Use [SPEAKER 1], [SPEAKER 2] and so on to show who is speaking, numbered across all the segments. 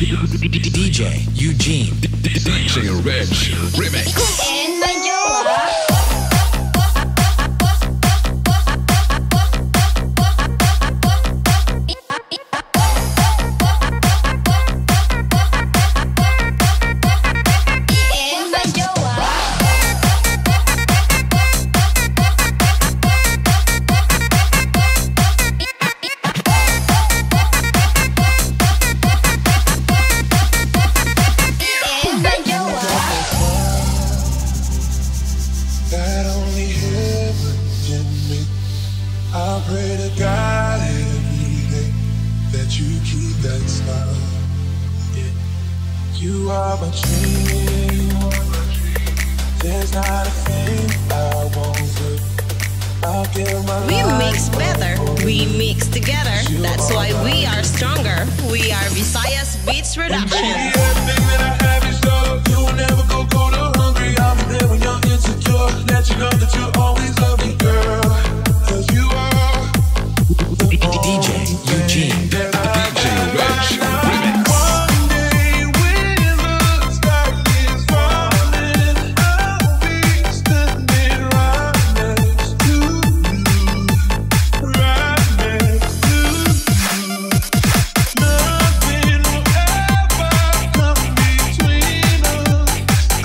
[SPEAKER 1] DJ Eugene.
[SPEAKER 2] DJ Reg Remix.
[SPEAKER 3] That only heaven can make. I pray to God every day that you keep that smile. Yeah. You are my dream. There's not a thing I won't do. I'll give my
[SPEAKER 4] We
[SPEAKER 3] life
[SPEAKER 4] mix better, we mix together. That's why we are stronger. We are Visayas Beats Production.
[SPEAKER 3] Everything that I have is yours. You will never go cold or hungry. I'll be there when you're insecure. Let you know that you always love me, girl. 'Cause you are
[SPEAKER 1] DJ Eugene.
[SPEAKER 2] DJ Reg Remix.
[SPEAKER 3] one day when the sky is falling, I'll be standing right next to you. Right next to you. Nothing will ever come between us.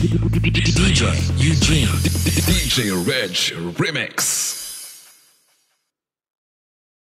[SPEAKER 1] DJ Eugene.
[SPEAKER 2] DJ Reg Remix.